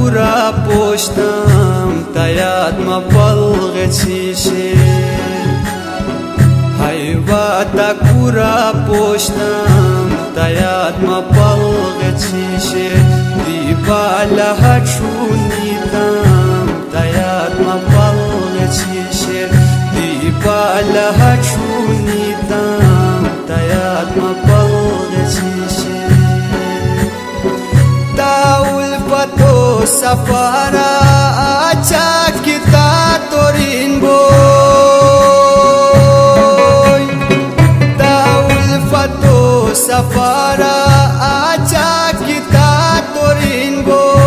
کورا پشتم تایاد ما پلغ چیشه حیواتا کورا پشتم تایاد ما پلغ چیشه دیبالا هچونیدم تایاد ما پلغ چیشه دیبالا هچونیدم تایاد ما پلغ چیشه فتو سفارا آچا کتا تورین بوی داول فتو سفارا آچا کتا تورین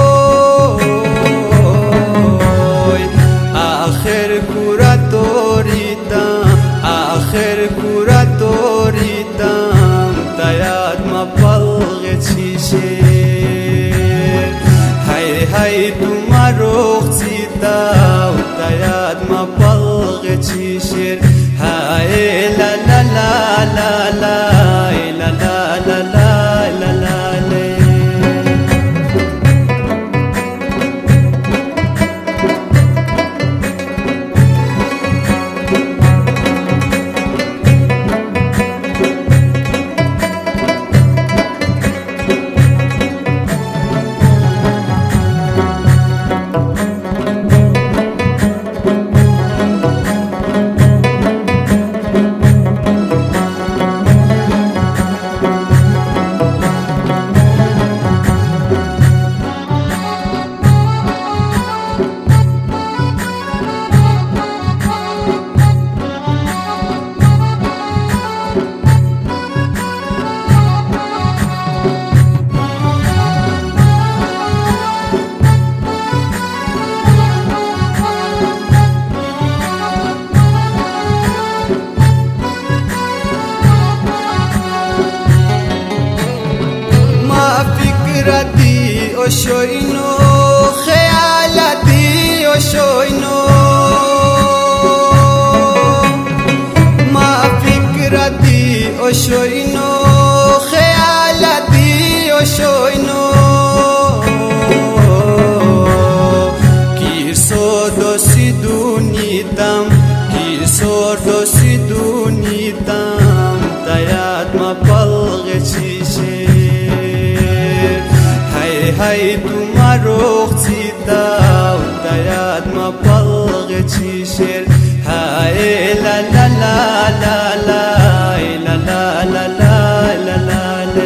بوی آخر کورا توریدم آخر کورا توریدم تایاد ما پلغ چیشه hay tumaro cita utayad ma palg chishir hay la la la la la la la la la la la Oshoino khayalati oshoino ma fikrati oshoino khayalati oshoino kisodo sidunitam kisodo sidunitam tayad ma palg chishe hay tumaro cita utayad ma palg chishir hay la la la la la la la la la la la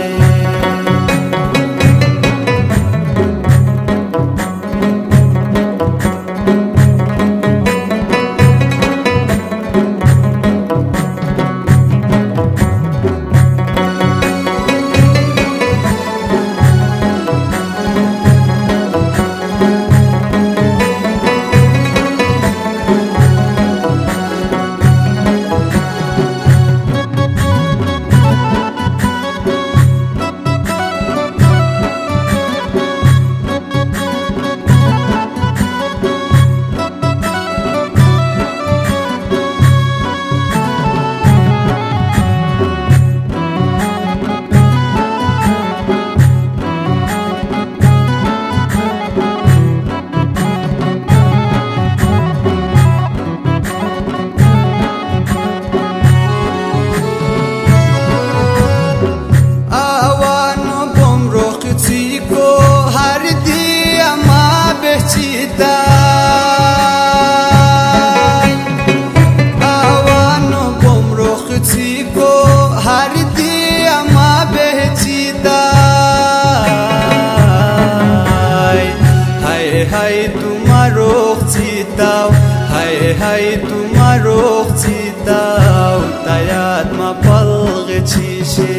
hay tumaro cita utayad ma palg chishe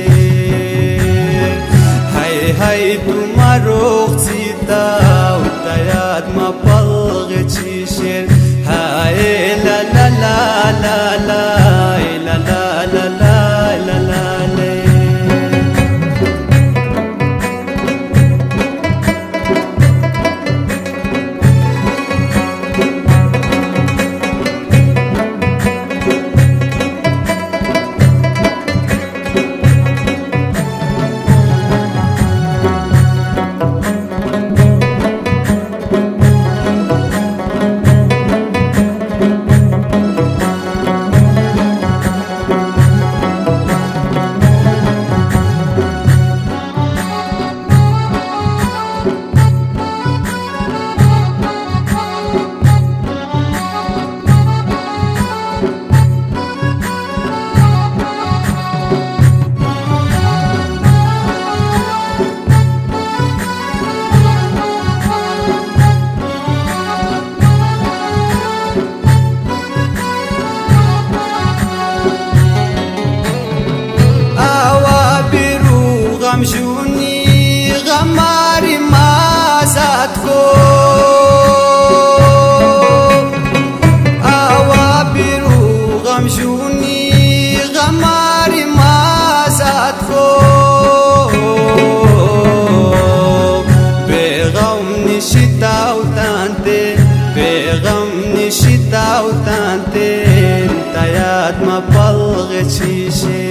hay tumaro cita utayad ma palg chishe hay la la la la la la la la la la la nishitau tanten tayat mapalgechishe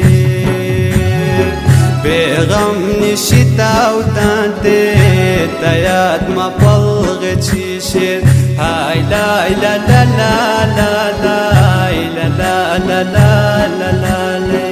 Begam nishitau tanten tayat mapalgechishe Hay la la la la la la la la la la la la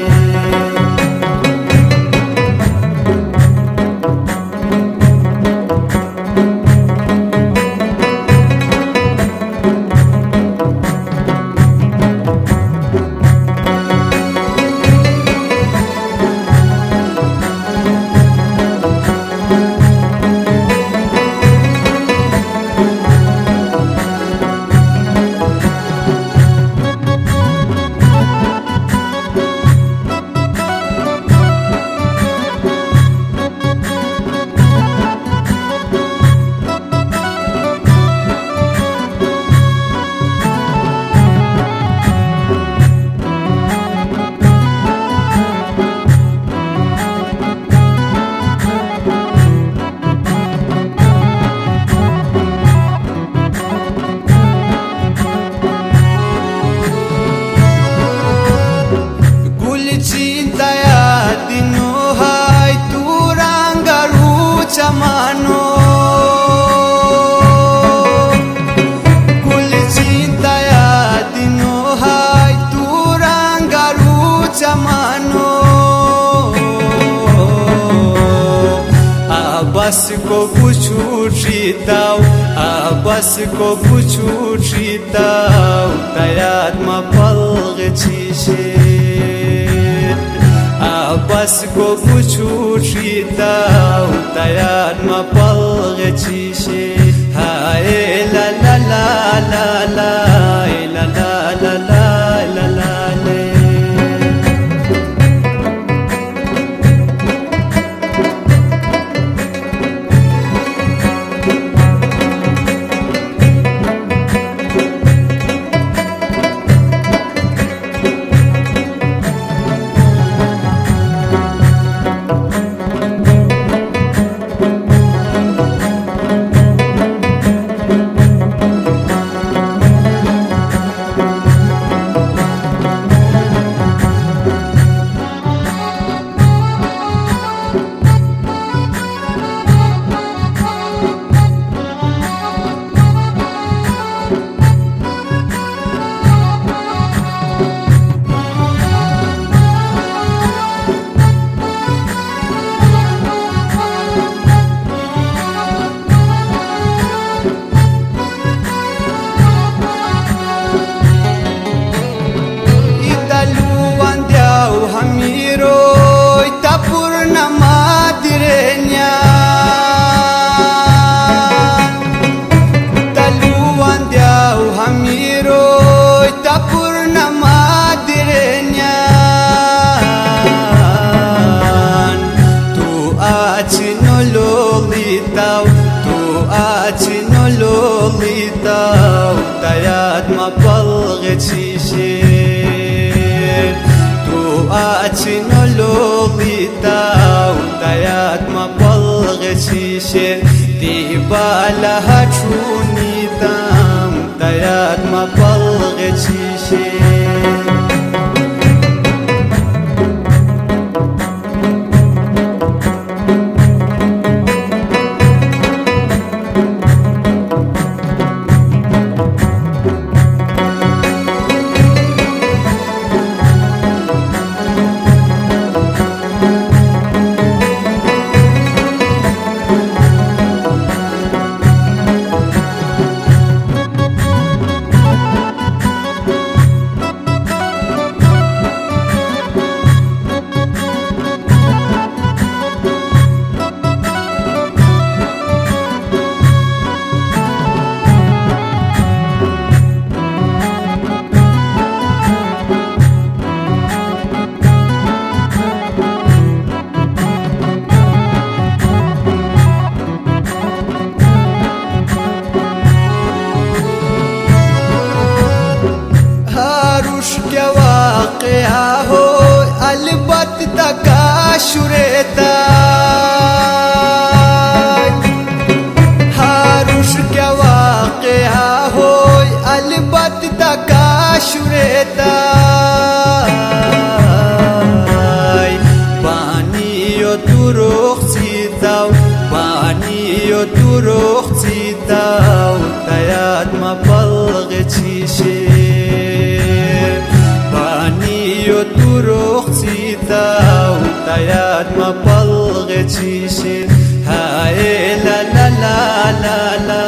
Mano Kul cinta ya dino hai turangaru chamano Abbas ko puchutitau Abbas ko puchutitau tayat mapalgechishe Abbas ko puchutitau tayat mapalgechishe Hae la la la la la la la la la la la tayat mapalgechishe Tu achinologitau tayat mapalgechishe Di bala hachunitam tayat mapalgechishe शुरेता हारुश क्या वाक़या हो yo turuq cita utayat mapalq chishe bani yo turuq cita utayat mapalq chishe hae la la la la la